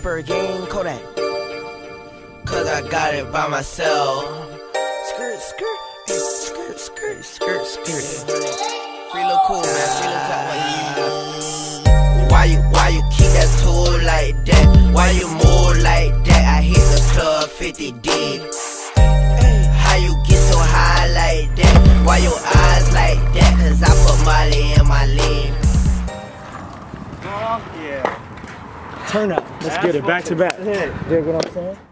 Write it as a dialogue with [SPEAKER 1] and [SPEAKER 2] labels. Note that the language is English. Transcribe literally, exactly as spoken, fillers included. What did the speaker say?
[SPEAKER 1] rapper gang, Kodak.
[SPEAKER 2] Cause I got it by myself.
[SPEAKER 1] Skirt, skirt, hey, skirt, skirt, skirt, skirt.
[SPEAKER 2] Free look cool, man. Free look top like Why you, why you keep that tool like that? Why you move like that? I hit the club fifty deep. How you get so high like that? Why your eyes like that? Cause I put Molly in my lean.
[SPEAKER 3] Yeah.
[SPEAKER 4] Turn up. Let's get it back to back. Dig what I'm saying?